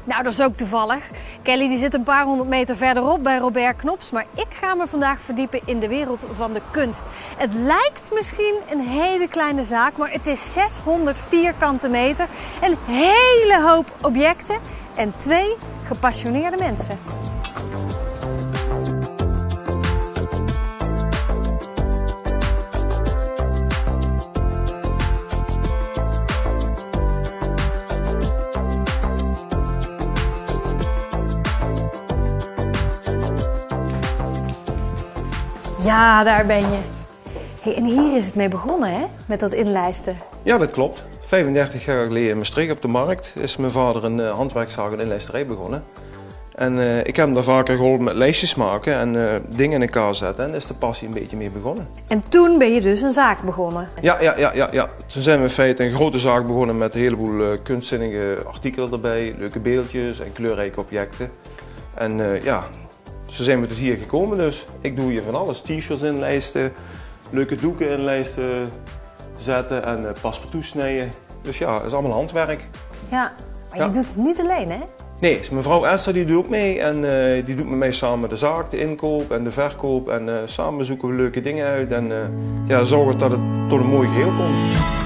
Nou, dat is ook toevallig. Kelly die zit een paar honderd meter verderop bij Robert Knops. Maar ik ga me vandaag verdiepen in de wereld van de kunst. Het lijkt misschien een hele kleine zaak, maar het is 600 vierkante meter. Een hele hoop objecten en 2 gepassioneerde mensen. Ja, daar ben je. Hey, en hier is het mee begonnen, hè? Met dat inlijsten. Ja, dat klopt. 35 jaar geleden in Maastricht op de markt is mijn vader een handwerkszaak en inlijsterij begonnen. En ik heb hem daar vaker geholpen met lijstjes maken en dingen in elkaar zetten. En is de passie een beetje mee begonnen. En toen ben je dus een zaak begonnen? Ja. Toen zijn we in feite een grote zaak begonnen met een heleboel kunstzinnige artikelen erbij. Leuke beeldjes en kleurrijke objecten. En zo zijn we tot hier gekomen dus. Ik doe hier van alles. T-shirts inlijsten, leuke doeken inlijsten, zetten en paspartout snijden. Dus ja, het is allemaal handwerk. Ja, maar je doet het niet alleen, hè? Nee, mevrouw Esther die doet ook mee en die doet met mij samen de zaak, de inkoop en de verkoop. En samen zoeken we leuke dingen uit en zorgen dat het tot een mooi geheel komt.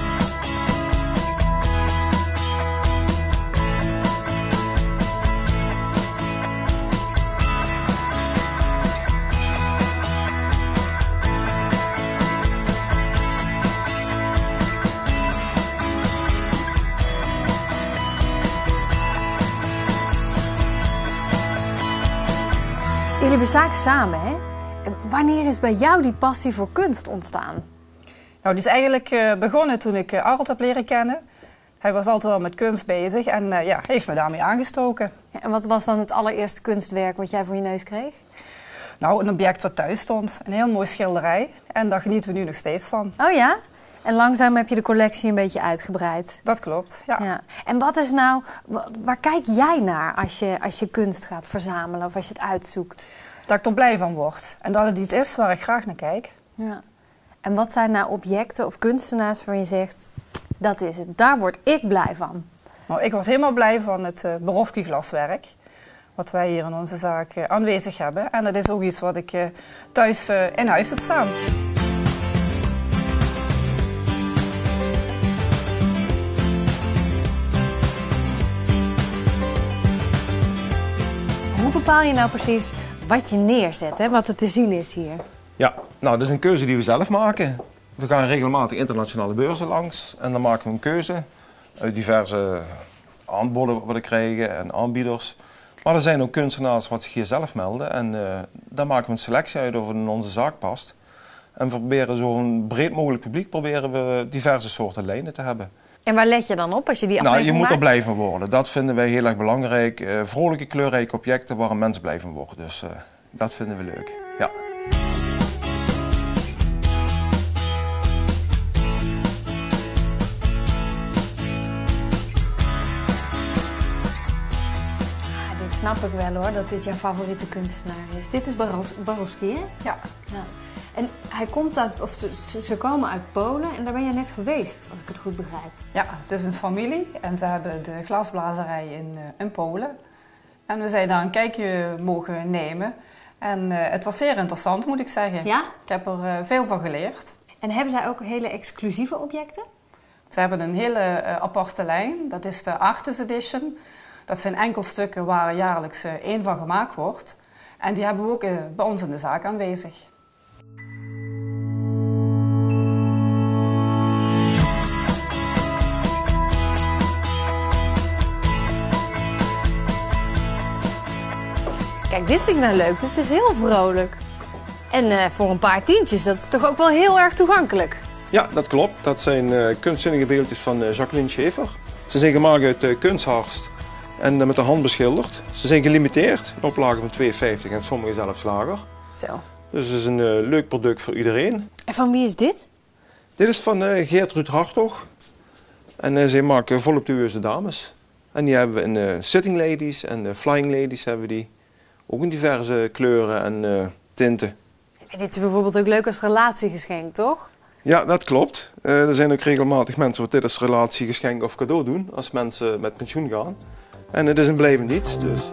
Jullie hebben zaken samen, hè? Wanneer is bij jou die passie voor kunst ontstaan? Nou, die is eigenlijk begonnen toen ik Arlt heb leren kennen. Hij was altijd al met kunst bezig en heeft me daarmee aangestoken. Ja, en wat was dan het allereerste kunstwerk wat jij voor je neus kreeg? Nou, een object wat thuis stond. Een heel mooi schilderij. En daar genieten we nu nog steeds van. Oh ja? En langzaam heb je de collectie een beetje uitgebreid. Dat klopt, ja. En wat is nou, waar kijk jij naar als je kunst gaat verzamelen of als je het uitzoekt? Dat ik er blij van word. En dat het iets is waar ik graag naar kijk. Ja. En wat zijn nou objecten of kunstenaars waarvan je zegt, dat is het, daar word ik blij van? Nou, ik word helemaal blij van het Borowski glaswerk. Wat wij hier in onze zaak aanwezig hebben. En dat is ook iets wat ik thuis in huis heb staan. Hoe bepaal je nou precies wat je neerzet, hè? Wat er te zien is hier? Ja, nou dat is een keuze die we zelf maken. We gaan regelmatig internationale beurzen langs en dan maken we een keuze uit diverse aanboden wat we krijgen en aanbieders. Maar er zijn ook kunstenaars wat zich hier zelf melden en daar maken we een selectie uit of het in onze zaak past. En we proberen zo'n breed mogelijk publiek proberen we diverse soorten lijnen te hebben. En waar let je dan op als je die afweging maakt? Je moet er maakt? blij van worden. Dat vinden wij heel erg belangrijk. Vrolijke, kleurrijke objecten waar een mens blij van wordt. Dus dat vinden we leuk. Ja. Dit snap ik wel hoor, dat dit jouw favoriete kunstenaar is. Dit is Borowski, hè? Ja. En hij komt uit, of ze komen uit Polen en daar ben je net geweest, als ik het goed begrijp. Ja, het is een familie en ze hebben de glasblazerij in Polen. En we zijn daar een kijkje mogen nemen. En het was zeer interessant, moet ik zeggen. Ja? Ik heb er veel van geleerd. En hebben zij ook hele exclusieve objecten? Ze hebben een hele aparte lijn, dat is de Artist Edition. Dat zijn enkelstukken waar jaarlijks 1 van gemaakt wordt. En die hebben we ook bij ons in de zaak aanwezig. Kijk, dit vind ik nou leuk. Het is heel vrolijk. En voor een paar tientjes, dat is toch ook wel heel erg toegankelijk? Ja, dat klopt. Dat zijn kunstzinnige beeldjes van Jacqueline Schäfer. Ze zijn gemaakt uit kunstharst en met de hand beschilderd. Ze zijn gelimiteerd, een oplage van 2,50 en sommige zelfs lager. Zo. Dus het is een leuk product voor iedereen. En van wie is dit? Dit is van Geertrud Hartog. En zij maken voluptueuze dames. En die hebben we in sitting ladies en flying ladies hebben we die. Ook in diverse kleuren en tinten. En dit is bijvoorbeeld ook leuk als relatiegeschenk, toch? Ja, dat klopt. Er zijn ook regelmatig mensen wat dit als relatiegeschenk of cadeau doen als mensen met pensioen gaan. En het is een blijvend iets. Dus.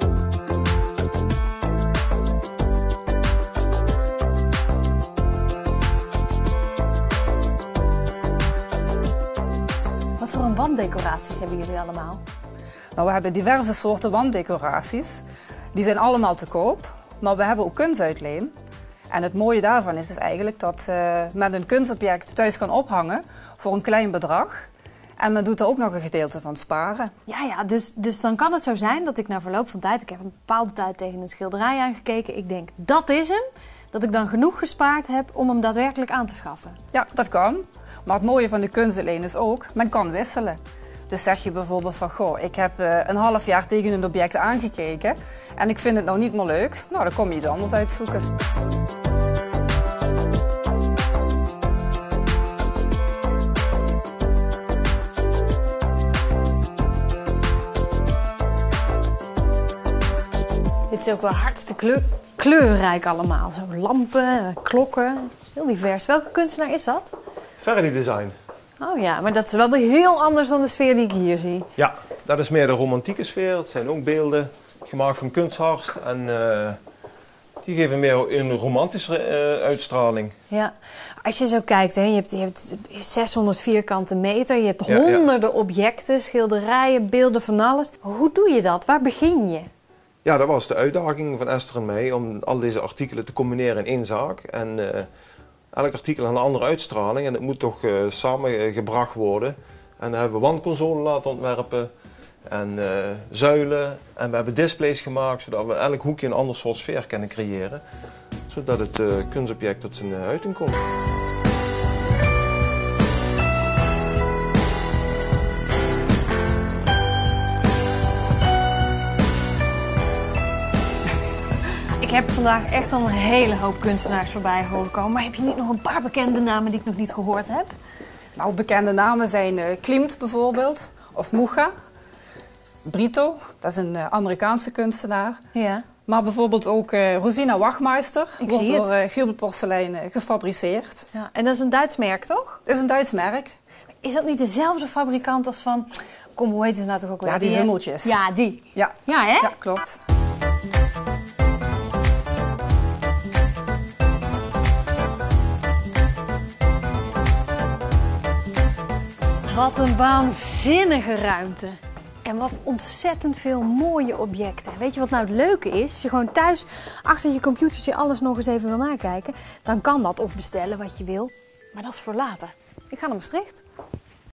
Wat voor een wanddecoraties hebben jullie allemaal? Nou, we hebben diverse soorten wanddecoraties. Die zijn allemaal te koop, maar we hebben ook kunstuitleen. En het mooie daarvan is dus eigenlijk dat men een kunstobject thuis kan ophangen voor een klein bedrag. En men doet er ook nog een gedeelte van sparen. Ja, dus dan kan het zo zijn dat ik na verloop van tijd, ik heb een bepaalde tijd tegen een schilderij aangekeken, ik denk dat is hem, dat ik dan genoeg gespaard heb om hem daadwerkelijk aan te schaffen. Ja, dat kan. Maar het mooie van de kunstuitleen is ook, men kan wisselen. Dus zeg je bijvoorbeeld van, goh, ik heb een half jaar tegen een object aangekeken en ik vind het nou niet meer leuk. Nou, dan kom je iets anders uitzoeken. Dit is ook wel hartstikke kleurrijk allemaal. Zo lampen, klokken, heel divers. Welke kunstenaar is dat? Faraday Design. Oh ja, maar dat is wel weer heel anders dan de sfeer die ik hier zie. Ja, dat is meer de romantieke sfeer. Het zijn ook beelden gemaakt van kunsthart. En die geven meer een romantische uitstraling. Ja, als je zo kijkt, hè, je hebt 600 vierkante meter, je hebt Ja, honderden objecten, schilderijen, beelden van alles. Hoe doe je dat? Waar begin je? Ja, dat was de uitdaging van Esther en mij om al deze artikelen te combineren in één zaak. En elk artikel heeft een andere uitstraling en het moet toch samengebracht worden. En dan hebben we wandconsoles laten ontwerpen en zuilen. En we hebben displays gemaakt zodat we elk hoekje een ander soort sfeer kunnen creëren. Zodat het kunstobject tot zijn uiting komt. Ik heb vandaag echt al een hele hoop kunstenaars voorbij horen komen. Maar heb je niet nog een paar bekende namen die ik nog niet gehoord heb? Nou, bekende namen zijn Klimt bijvoorbeeld, of Mucha. Brito, dat is een Amerikaanse kunstenaar. Ja. Maar bijvoorbeeld ook Rosina Wachtmeister, Ik wordt zie het. door Gilbert Porselein gefabriceerd. Ja. En dat is een Duits merk, toch? Het is een Duits merk. Is dat niet dezelfde fabrikant als van... Kom, hoe heet het nou toch ook weer? Ja, die hummeltjes. Ja, die. Ja, Ja, hè? ja, klopt. Wat een waanzinnige ruimte. En wat ontzettend veel mooie objecten. Weet je wat nou het leuke is? Als je gewoon thuis achter je computertje alles nog eens even wil nakijken, dan kan dat of bestellen wat je wil. Maar dat is voor later. Ik ga naar Maastricht.